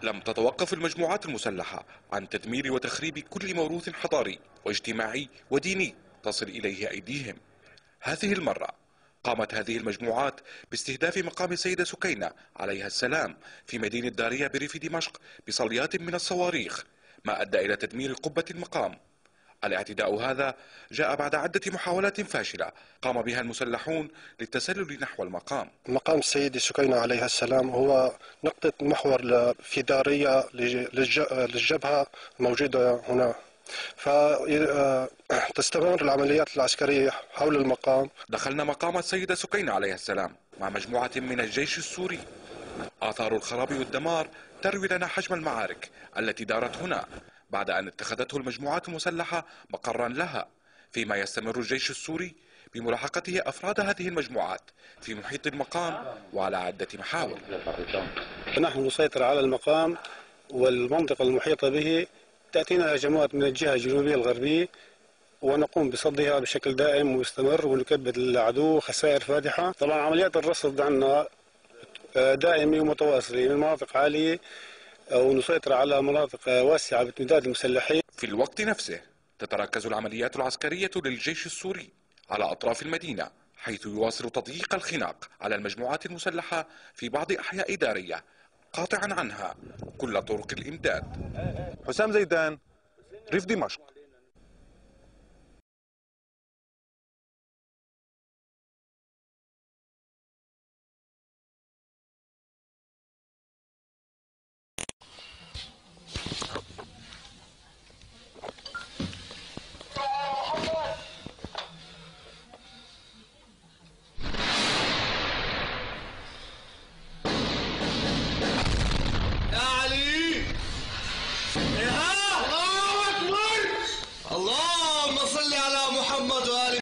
لم تتوقف المجموعات المسلحة عن تدمير وتخريب كل موروث حضاري واجتماعي وديني تصل إليه أيديهم. هذه المرة قامت هذه المجموعات باستهداف مقام السيدة سكينة عليها السلام في مدينة داريا بريف دمشق بصليات من الصواريخ، ما أدى إلى تدمير قبة المقام. الاعتداء هذا جاء بعد عدة محاولات فاشلة قام بها المسلحون للتسلل نحو المقام. مقام السيدة سكينة عليها السلام هو نقطة محور في دارية للجبهة الموجودة هنا، فتستمر العمليات العسكرية حول المقام. دخلنا مقام السيدة سكينة عليها السلام مع مجموعة من الجيش السوري. آثار الخراب والدمار تروي لنا حجم المعارك التي دارت هنا بعد أن اتخذته المجموعات المسلحة مقرا لها، فيما يستمر الجيش السوري بملاحقته أفراد هذه المجموعات في محيط المقام وعلى عدة محاور. نحن نسيطر على المقام والمنطقة المحيطة به، تأتينا هجمات من الجهة الجنوبية الغربية ونقوم بصدها بشكل دائم ومستمر ونكبد العدو خسائر فادحة. طبعا عمليات الرصد عندنا دائمة ومتواصلة من مناطق عالية ونسيطر على مناطق واسعة بامتداد المسلحين. في الوقت نفسه تتركز العمليات العسكرية للجيش السوري على أطراف المدينة، حيث يواصل تضييق الخناق على المجموعات المسلحة في بعض أحياء دارية، قاطعا عنها كل طرق الإمداد. حسام زيدان، ريف دمشق. اللهم صل على محمد وآل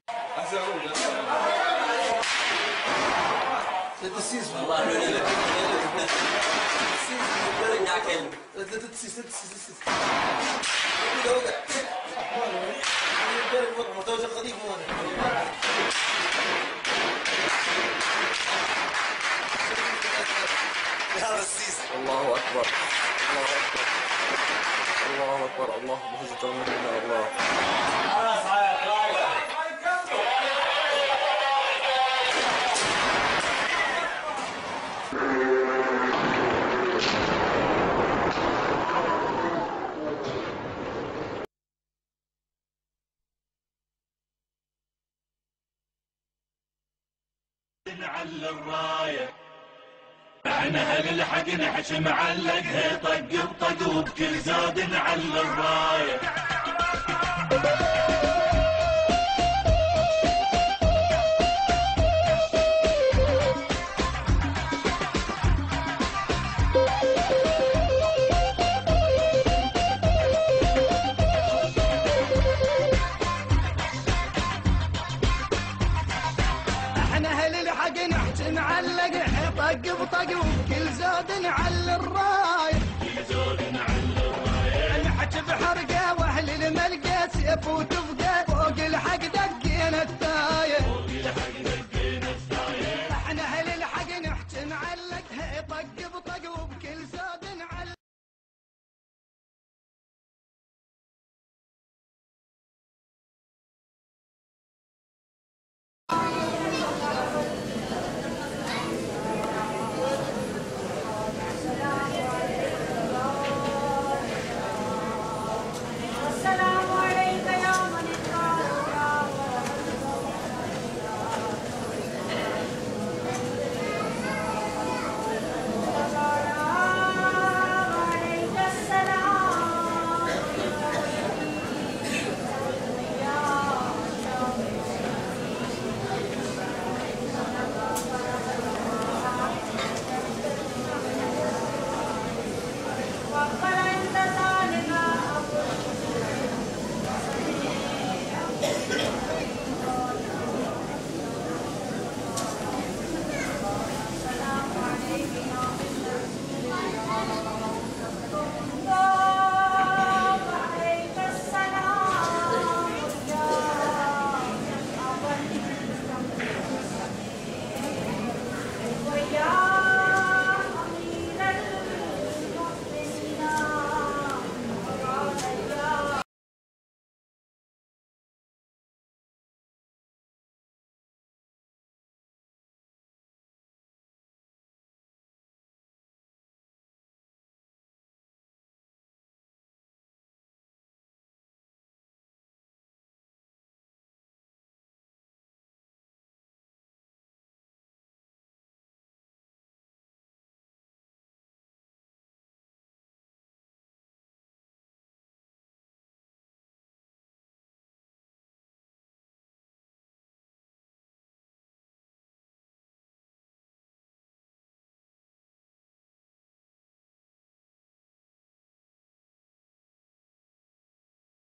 الله أكبر، الله أكبر، الله أكبر، الله بهجة المدينة. الله على الراية احنا اهل الحق نحش معلقها طق بطق وبكل زاد نعلى الراية. نعلق طق بطق وكل زود نعلى الراية، كل زود نعلى الراية، نحج بحرقة واهل الملقى سيف وتفقى